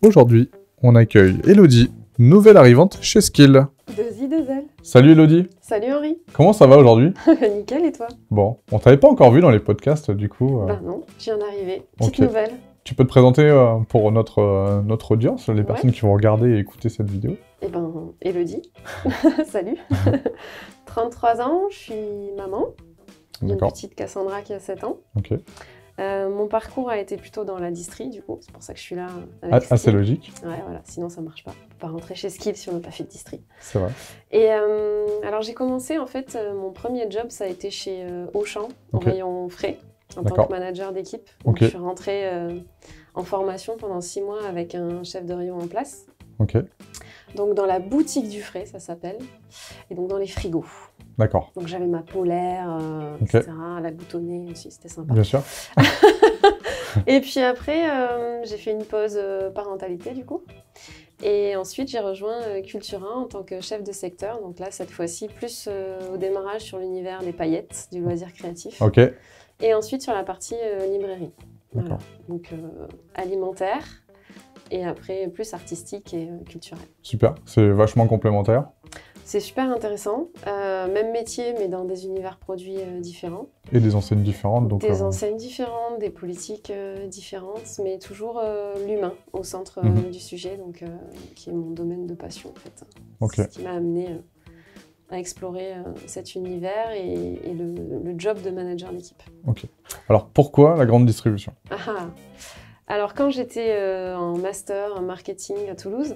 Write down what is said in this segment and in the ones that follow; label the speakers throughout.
Speaker 1: Aujourd'hui, on accueille Elodie, nouvelle arrivante chez Skill.
Speaker 2: Deux ailes.
Speaker 1: Salut Elodie.
Speaker 2: Salut Henri.
Speaker 1: Comment ça va aujourd'hui?
Speaker 2: Nickel, et toi?
Speaker 1: Bon, on t'avait pas encore vu dans les podcasts du coup.
Speaker 2: Bah non, je viens d'arriver. Petite
Speaker 1: Ok.
Speaker 2: nouvelle.
Speaker 1: Tu peux te présenter pour notre audience, les personnes qui vont regarder et écouter cette vidéo?
Speaker 2: Eh ben, Elodie. Salut. 33 ans, je suis maman d'une
Speaker 1: D'accord.
Speaker 2: petite Cassandra qui a 7 ans.
Speaker 1: Ok.
Speaker 2: Mon parcours a été plutôt dans l'industrie, du coup, c'est pour ça que je suis là avec
Speaker 1: Assez
Speaker 2: Skill.
Speaker 1: logique,
Speaker 2: Ouais, voilà, sinon ça marche pas. On peut pas rentrer chez Skill si on n'a pas fait de distri.
Speaker 1: c'est vrai.
Speaker 2: Et alors j'ai commencé, en fait, mon premier job, ça a été chez Auchan, au
Speaker 1: Ok.
Speaker 2: rayon frais, en tant
Speaker 1: D'accord.
Speaker 2: que manager d'équipe. Donc
Speaker 1: Ok.
Speaker 2: je suis rentrée en formation pendant 6 mois avec un chef de rayon en place.
Speaker 1: Ok,
Speaker 2: Donc dans la boutique du frais, ça s'appelle, et donc dans les frigos.
Speaker 1: d'accord.
Speaker 2: Donc j'avais ma polaire,
Speaker 1: Ok.
Speaker 2: etc., la boutonnée aussi, c'était sympa.
Speaker 1: Bien sûr.
Speaker 2: Et puis après, j'ai fait une pause parentalité du coup. Et ensuite, j'ai rejoint Cultura en tant que chef de secteur. Donc là, cette fois-ci, plus au démarrage sur l'univers des paillettes, du loisir créatif.
Speaker 1: Ok,
Speaker 2: Et ensuite sur la partie librairie. Voilà.
Speaker 1: d'accord.
Speaker 2: Donc alimentaire. Et après, plus artistique et culturel.
Speaker 1: Super, c'est vachement complémentaire.
Speaker 2: C'est super intéressant. Même métier, mais dans des univers produits différents.
Speaker 1: Et des enseignes différentes. Donc,
Speaker 2: Des enseignes différentes, des politiques différentes, mais toujours l'humain au centre du sujet, donc, qui est mon domaine de passion en fait.
Speaker 1: Ok.
Speaker 2: C'est ce qui m'a amené à explorer cet univers et le job de manager d'équipe.
Speaker 1: Ok. Alors pourquoi la grande distribution?
Speaker 2: Ah ah. Alors quand j'étais en master en marketing à Toulouse,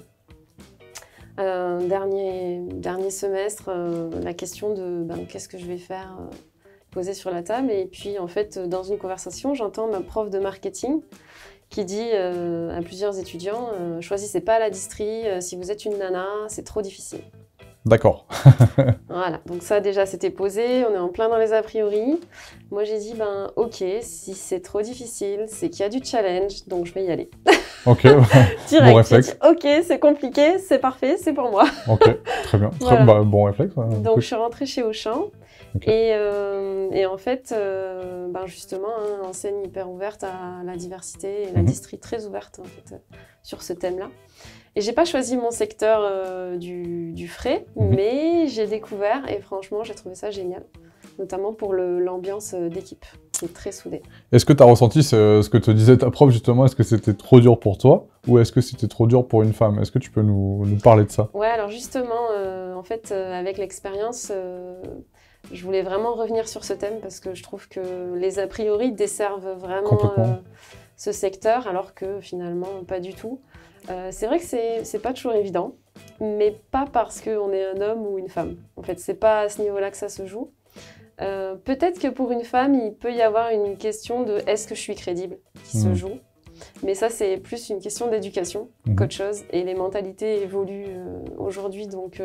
Speaker 2: dernier semestre, la question de qu'est-ce que je vais faire posée sur la table. Et puis en fait, dans une conversation, j'entends ma prof de marketing qui dit à plusieurs étudiants choisissez pas la distri, si vous êtes une nana, c'est trop difficile.
Speaker 1: D'accord.
Speaker 2: Voilà, donc ça déjà c'était posé, on est en plein dans les a priori. Moi j'ai dit ok, si c'est trop difficile, c'est qu'il y a du challenge, donc je vais y aller.
Speaker 1: Ok,
Speaker 2: Direct,
Speaker 1: bon réflexe.
Speaker 2: j'ai dit, ok, c'est compliqué, c'est parfait, c'est pour moi.
Speaker 1: Ok, très bien.
Speaker 2: Voilà.
Speaker 1: Bon réflexe. Ouais,
Speaker 2: Donc
Speaker 1: cool.
Speaker 2: je suis rentrée chez Auchan.
Speaker 1: Ok.
Speaker 2: Et en fait, justement, l'enseigne hyper ouverte à la diversité et la distri très ouverte en fait, sur ce thème-là. Et j'ai pas choisi mon secteur du frais, mais j'ai découvert et franchement, j'ai trouvé ça génial, notamment pour l'ambiance d'équipe, qui est très soudée.
Speaker 1: Est-ce que tu as ressenti ce que te disait ta prof justement? Est-ce que c'était trop dur pour toi ou est-ce que c'était trop dur pour une femme? Est-ce que tu peux nous parler de ça?
Speaker 2: Ouais, alors justement, en fait, avec l'expérience, je voulais vraiment revenir sur ce thème parce que je trouve que les a priori desservent vraiment
Speaker 1: Complètement.
Speaker 2: ce secteur, alors que finalement, pas du tout. C'est vrai que c'est pas toujours évident, mais pas parce qu'on est un homme ou une femme. En fait, c'est pas à ce niveau-là que ça se joue. Peut-être que pour une femme, il peut y avoir une question de est-ce que je suis crédible qui se joue. Mais ça, c'est plus une question d'éducation qu'autre chose. Et les mentalités évoluent aujourd'hui, donc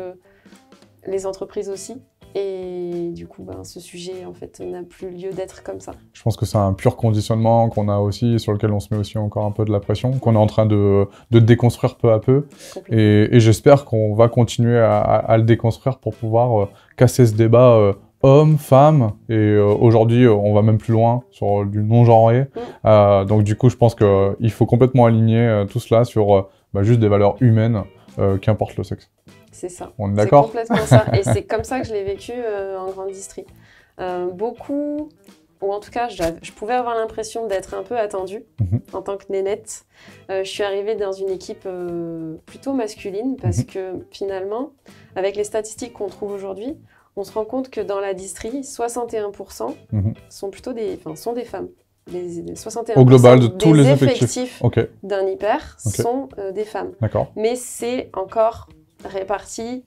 Speaker 2: les entreprises aussi. Et du coup, ce sujet, en fait, n'a plus lieu d'être comme ça.
Speaker 1: Je pense que c'est un pur conditionnement qu'on a aussi, sur lequel on se met aussi encore un peu de la pression, qu'on est en train de déconstruire peu à peu. Et j'espère qu'on va continuer à le déconstruire pour pouvoir casser ce débat homme, femme. Et aujourd'hui, on va même plus loin sur du non-genré. Donc du coup, je pense qu'il faut complètement aligner tout cela sur juste des valeurs humaines, qu'importe le sexe.
Speaker 2: C'est ça.
Speaker 1: On est d'accord?
Speaker 2: C'est complètement ça. Et c'est comme ça que je l'ai vécu en grande distri. Beaucoup, ou en tout cas, je pouvais avoir l'impression d'être un peu attendue en tant que nénette. Je suis arrivée dans une équipe plutôt masculine parce que finalement, avec les statistiques qu'on trouve aujourd'hui, on se rend compte que dans la distri, 61% sont plutôt des femmes. Les 61%
Speaker 1: au global de tous
Speaker 2: des
Speaker 1: les effectifs
Speaker 2: d'un hyper sont des femmes.
Speaker 1: D'accord.
Speaker 2: Mais c'est encore répartis.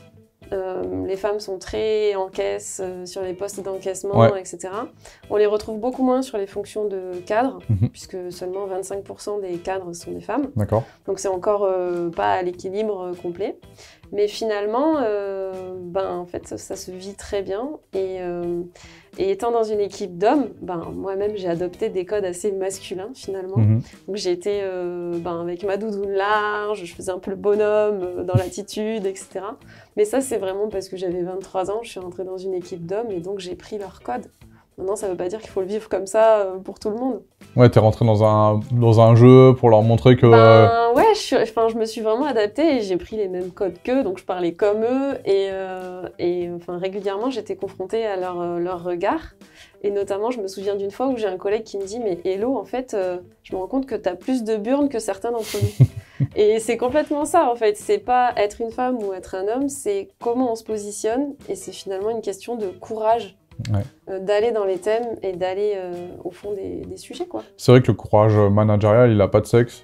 Speaker 2: Les femmes sont très en caisse sur les postes d'encaissement, etc. On les retrouve beaucoup moins sur les fonctions de cadre, puisque seulement 25% des cadres sont des femmes.
Speaker 1: D'accord.
Speaker 2: Donc c'est encore pas à l'équilibre complet. Mais finalement, en fait, ça se vit très bien. Et étant dans une équipe d'hommes, moi-même, j'ai adopté des codes assez masculins, finalement. Donc j'ai été avec ma doudoune large, je faisais un peu le bonhomme dans l'attitude, etc. Mais ça, c'est vraiment parce que j'avais 23 ans, je suis rentrée dans une équipe d'hommes et donc j'ai pris leurs codes. Maintenant, ça ne veut pas dire qu'il faut le vivre comme ça pour tout le monde.
Speaker 1: Ouais, t'es rentré dans un jeu pour leur montrer que...
Speaker 2: Ouais, je me suis vraiment adaptée et j'ai pris les mêmes codes qu'eux, donc je parlais comme eux. Et régulièrement, j'étais confrontée à leur regard. Et notamment, je me souviens d'une fois où j'ai un collègue qui me dit « Mais Hello, en fait, je me rends compte que tu as plus de burnes que certains d'entre nous. » Et c'est complètement ça, en fait. C'est pas être une femme ou être un homme, c'est comment on se positionne. Et c'est finalement une question de courage. Ouais. D'aller dans les thèmes et d'aller au fond des sujets, quoi.
Speaker 1: C'est vrai que le courage managérial, il n'a pas de sexe,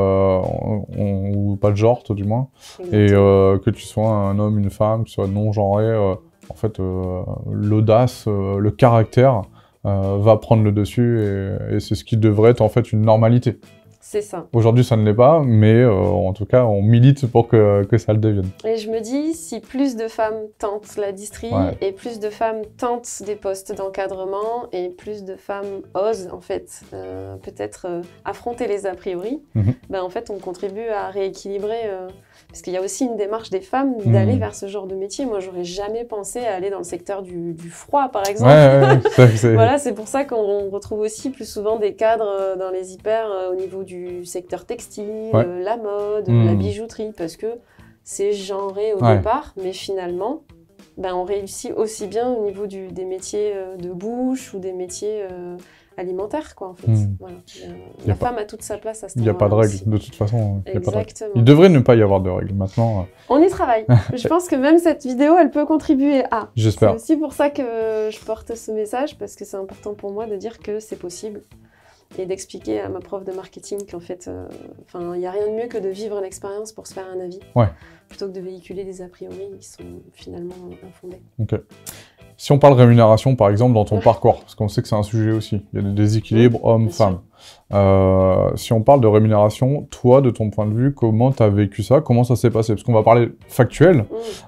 Speaker 1: ou pas de genre, tout du moins. Exactement. Et que tu sois un homme, une femme, que tu sois non-genré, en fait, l'audace, le caractère va prendre le dessus et c'est ce qui devrait être en fait une normalité.
Speaker 2: C'est ça.
Speaker 1: Aujourd'hui, ça ne l'est pas, mais en tout cas, on milite pour que ça le devienne.
Speaker 2: Et je me dis, si plus de femmes tentent la distrie, ouais. Et plus de femmes tentent des postes d'encadrement, et plus de femmes osent, en fait, peut-être affronter les a priori, ben, en fait, on contribue à rééquilibrer... Parce qu'il y a aussi une démarche des femmes d'aller vers ce genre de métier. Moi, j'aurais jamais pensé à aller dans le secteur du froid, par exemple. Ouais, voilà, c'est pour ça qu'on retrouve aussi plus souvent des cadres dans les hyper au niveau du secteur textile, la mode, la bijouterie, parce que c'est genré au départ, mais finalement, ben, on réussit aussi bien au niveau des métiers de bouche ou des métiers... alimentaire, quoi, en fait. Voilà. La femme a toute sa place à ce moment-là.
Speaker 1: Il n'y a pas de règles, de toute façon.
Speaker 2: Exactement.
Speaker 1: Il devrait ne pas y avoir de règles, maintenant.
Speaker 2: On y travaille. Je pense que même cette vidéo, elle peut contribuer à.
Speaker 1: J'espère.
Speaker 2: C'est aussi pour ça que je porte ce message, parce que c'est important pour moi de dire que c'est possible. Et d'expliquer à ma prof de marketing qu'en fait, il n'y a rien de mieux que de vivre l'expérience pour se faire un avis. Ouais. Plutôt que de véhiculer des a priori qui sont finalement infondés.
Speaker 1: Ok. Si on parle rémunération, par exemple, dans ton parcours, parce qu'on sait que c'est un sujet aussi, il y a des déséquilibres hommes-femmes. Si on parle de rémunération, toi, de ton point de vue, comment tu as vécu ça? Comment ça s'est passé? Parce qu'on va parler factuel,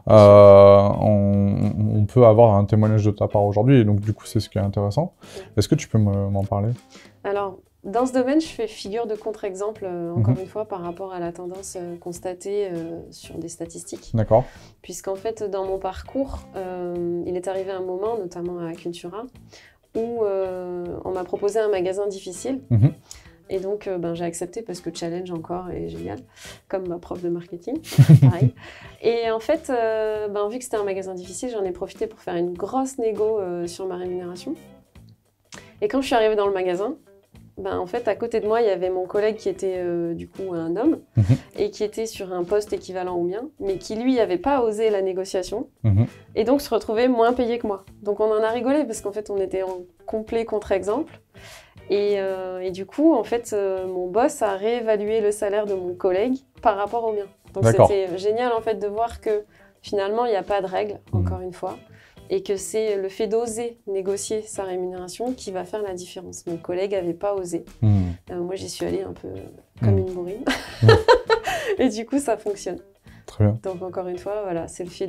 Speaker 1: on peut avoir un témoignage de ta part aujourd'hui, et donc du coup, c'est ce qui est intéressant. Est-ce que tu peux m'en parler?
Speaker 2: Alors, dans ce domaine, je fais figure de contre-exemple, encore une fois, par rapport à la tendance constatée sur des statistiques. D'accord. Puisqu'en fait, dans mon parcours, il est arrivé un moment, notamment à Cultura, où on m'a proposé un magasin difficile. Et donc, j'ai accepté parce que challenge encore est génial, comme ma prof de marketing, pareil. Et en fait, vu que c'était un magasin difficile, j'en ai profité pour faire une grosse négo sur ma rémunération. Et quand je suis arrivée dans le magasin, en fait, à côté de moi, il y avait mon collègue qui était du coup un homme et qui était sur un poste équivalent au mien, mais qui lui n'avait pas osé la négociation et donc se retrouvait moins payé que moi. Donc on en a rigolé parce qu'en fait, on était en complet contre-exemple. Et du coup, en fait, mon boss a réévalué le salaire de mon collègue par rapport au mien. Donc c'était génial en fait de voir que finalement, il n'y a pas de règle, encore une fois. Et que c'est le fait d'oser négocier sa rémunération qui va faire la différence. Mon collègue n'avait pas osé. Moi, j'y suis allée un peu comme une bourrine. Et du coup, ça fonctionne.
Speaker 1: Très bien.
Speaker 2: Donc, encore une fois, voilà, c'est le fait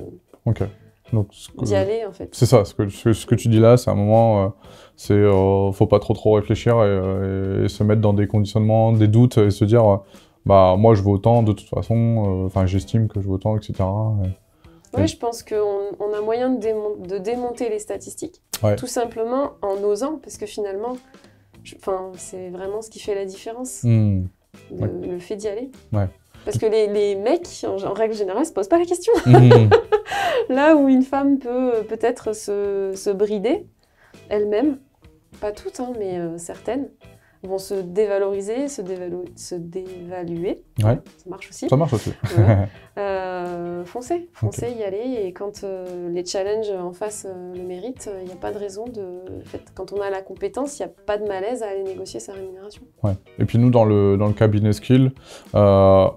Speaker 1: d'y
Speaker 2: aller, en fait.
Speaker 1: C'est ça, ce que tu dis là, c'est un moment, faut pas trop réfléchir et se mettre dans des conditionnements, des doutes, et se dire, moi, je veux autant, de toute façon, j'estime que je veux autant, etc.
Speaker 2: Oui, je pense qu'on a moyen de démonter les statistiques, tout simplement en osant, parce que finalement, c'est vraiment ce qui fait la différence, le fait d'y aller. Ouais. Parce que les mecs, en règle générale, se posent pas la question. Là où une femme peut peut-être se brider elle-même, pas toutes, mais certaines, vont se dévaloriser, se dévaluer.
Speaker 1: Ouais.
Speaker 2: Ça marche aussi.
Speaker 1: Ça marche aussi.
Speaker 2: Foncez, y aller. Et quand les challenges en face le méritent, il n'y a pas de raison de... En fait, quand on a la compétence, il n'y a pas de malaise à aller négocier sa rémunération.
Speaker 1: Ouais. Et puis nous, dans le cabinet Skill, on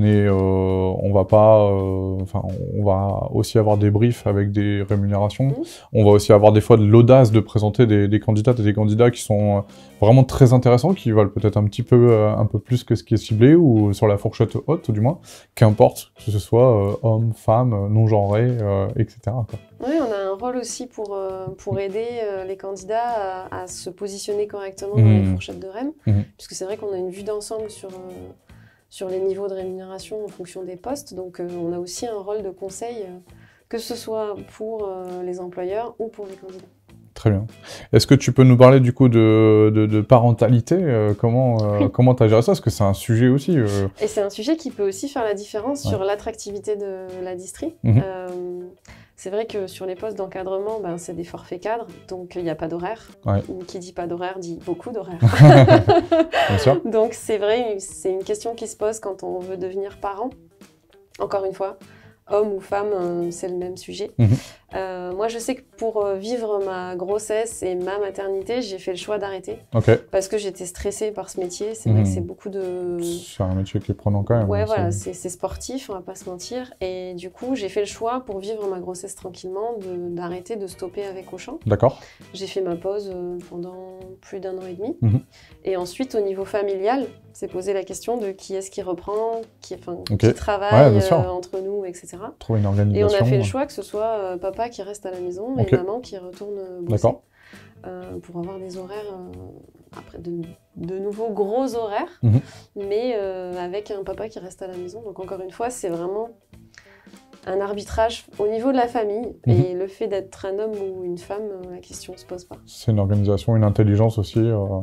Speaker 1: va aussi avoir des briefs avec des rémunérations. On va aussi avoir des fois de l'audace de présenter des candidates et des candidats qui sont vraiment très intéressants, qui valent peut-être un peu plus que ce qui est ciblé, ou sur la fourchette haute, du moins. Qu'importe, que ce soit homme, femme, non-genré, etc. quoi.
Speaker 2: Oui, on a un rôle aussi pour aider les candidats à se positionner correctement dans les fourchettes de REM, puisque c'est vrai qu'on a une vue d'ensemble sur les niveaux de rémunération en fonction des postes, donc on a aussi un rôle de conseil, que ce soit pour les employeurs ou pour les candidats.
Speaker 1: Très bien. Est-ce que tu peux nous parler du coup de parentalité? Comment tu as géré ça? Parce que c'est un sujet aussi.
Speaker 2: Et c'est un sujet qui peut aussi faire la différence sur l'attractivité de la distri. C'est vrai que sur les postes d'encadrement, ben, c'est des forfaits cadres, donc il n'y a pas d'horaire. Qui dit pas d'horaire dit beaucoup d'horaire.
Speaker 1: Bien sûr.
Speaker 2: Donc c'est vrai, c'est une question qui se pose quand on veut devenir parent. Encore une fois, homme ou femme, c'est le même sujet. Moi, je sais que pour vivre ma grossesse et ma maternité, j'ai fait le choix d'arrêter. Parce que j'étais stressée par ce métier. C'est vrai que c'est beaucoup de...
Speaker 1: C'est un métier qui est prenant quand même.
Speaker 2: Ouais, voilà, c'est sportif, on va pas se mentir. Et du coup, j'ai fait le choix pour vivre ma grossesse tranquillement d'arrêter, de stopper avec Auchan.
Speaker 1: D'accord.
Speaker 2: J'ai fait ma pause pendant plus d'1 an et demi. Et ensuite, au niveau familial, c'est posé la question de qui est-ce qui reprend, qui travaille entre nous, etc.
Speaker 1: Trouver une organisation.
Speaker 2: Et on a fait le choix que ce soit papa qui reste à la maison et maman qui retourne bosser. Pour avoir des horaires, après de nouveaux gros horaires, mais avec un papa qui reste à la maison. Donc encore une fois, c'est vraiment un arbitrage au niveau de la famille. Et le fait d'être un homme ou une femme, la question ne se pose pas.
Speaker 1: C'est une organisation, une intelligence aussi.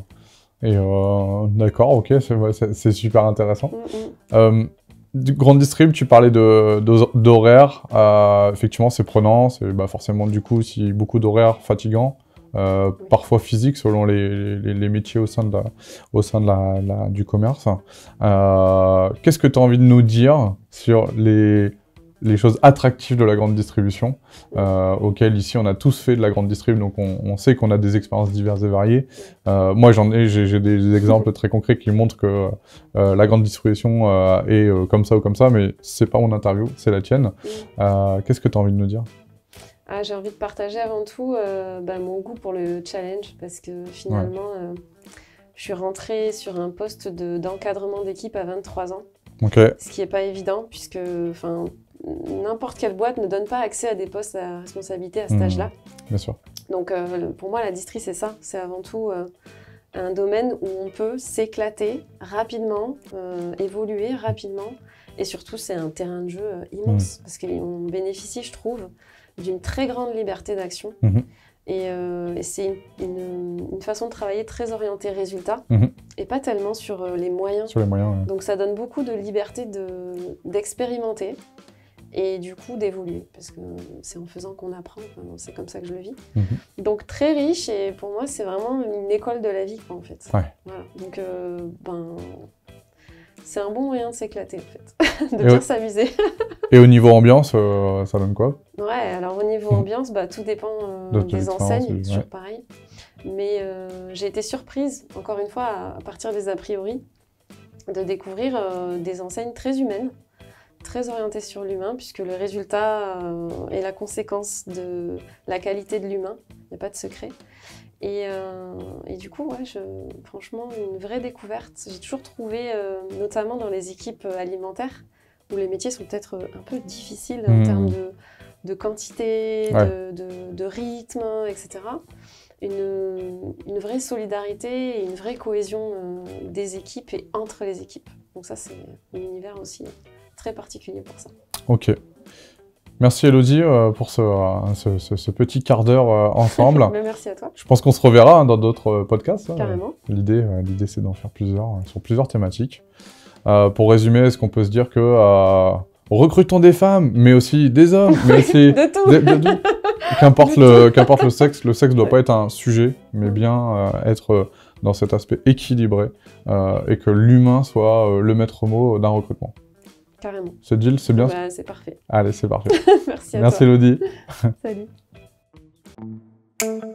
Speaker 1: D'accord, ok, c'est super intéressant. Du grande distrib, tu parlais d'horaires. Effectivement, c'est prenant. C'est forcément, du coup, beaucoup d'horaires fatigants, parfois physiques, selon les métiers au sein du commerce. Qu'est-ce que tu as envie de nous dire sur les choses attractives de la grande distribution, auxquelles ici on a tous fait de la grande distrib, donc on sait qu'on a des expériences diverses et variées. Moi j'ai des exemples très concrets qui montrent que la grande distribution est comme ça ou comme ça, mais c'est pas mon interview, c'est la tienne. Qu'est-ce que tu as envie de nous dire?
Speaker 2: J'ai envie de partager avant tout mon goût pour le challenge, parce que finalement je suis rentrée sur un poste d'encadrement d'équipe à 23 ans, ce qui n'est pas évident, puisque n'importe quelle boîte ne donne pas accès à des postes à responsabilité à cet âge-là.
Speaker 1: Bien sûr.
Speaker 2: Donc pour moi, la distri, c'est ça. C'est avant tout un domaine où on peut s'éclater rapidement, évoluer rapidement. Et surtout, c'est un terrain de jeu immense. Parce qu'on bénéficie, je trouve, d'une très grande liberté d'action. Et c'est une façon de travailler très orientée résultat. Et pas tellement sur les moyens.
Speaker 1: Sur les moyens,
Speaker 2: Donc ça donne beaucoup de liberté d'expérimenter. Et du coup d'évoluer, parce que c'est en faisant qu'on apprend, c'est comme ça que je le vis. Donc très riche, et pour moi c'est vraiment une école de la vie, quoi, en fait. Voilà. Donc c'est un bon moyen de s'éclater, en fait, de bien s'amuser.
Speaker 1: Et au niveau ambiance, ça donne quoi?
Speaker 2: Ouais, alors au niveau ambiance, tout dépend des enseignes, toujours pareil. Mais j'ai été surprise, encore une fois, à partir des a priori, de découvrir des enseignes très humaines, très orienté sur l'humain, puisque le résultat est la conséquence de la qualité de l'humain, il n'y a pas de secret. Et du coup, franchement, une vraie découverte. J'ai toujours trouvé, notamment dans les équipes alimentaires, où les métiers sont peut-être un peu difficiles en termes de quantité, de rythme, etc. Une vraie solidarité et une vraie cohésion des équipes et entre les équipes. Donc ça, c'est un univers aussi très particulier pour ça.
Speaker 1: Ok. Merci Elodie pour ce petit quart d'heure ensemble.
Speaker 2: Merci à toi.
Speaker 1: Je pense qu'on se reverra dans d'autres podcasts.
Speaker 2: Carrément.
Speaker 1: L'idée c'est d'en faire plusieurs, sur plusieurs thématiques. Pour résumer, est-ce qu'on peut se dire que recrutons des femmes, mais aussi des hommes, mais aussi
Speaker 2: de tout.
Speaker 1: Qu'importe le sexe ne doit pas être un sujet, mais bien être dans cet aspect équilibré et que l'humain soit le maître mot d'un recrutement.
Speaker 2: Carrément.
Speaker 1: Ce deal, c'est bien?
Speaker 2: C'est parfait.
Speaker 1: Allez, c'est parfait.
Speaker 2: Merci à toi.
Speaker 1: Merci Elodie.
Speaker 2: Salut.